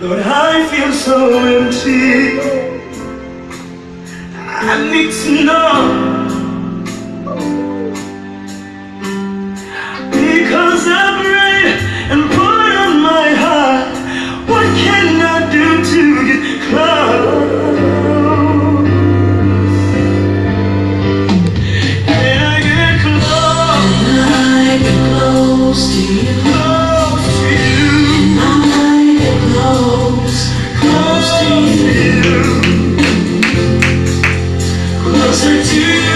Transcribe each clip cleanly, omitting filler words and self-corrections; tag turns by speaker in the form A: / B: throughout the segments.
A: Lord, I feel so empty. I need to know, because I prayed and poured on my heart. What can I do to get close? Can I get close? Can I get close to you? Close to you. Can I get close? Close to you. Closer to you.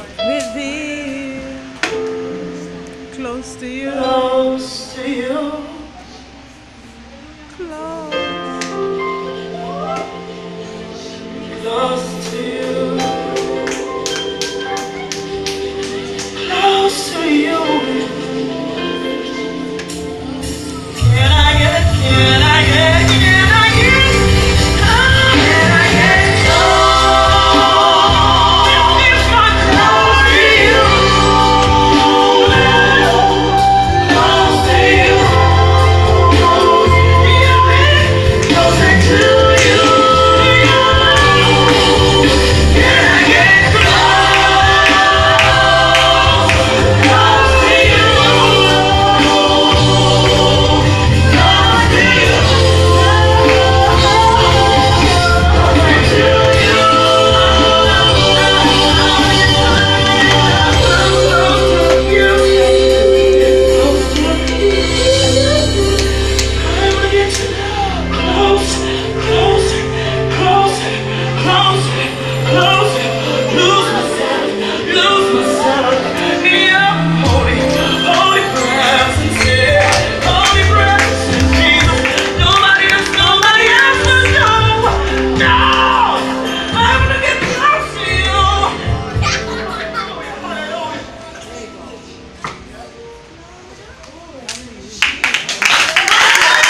B: Close to you.
A: Close to you.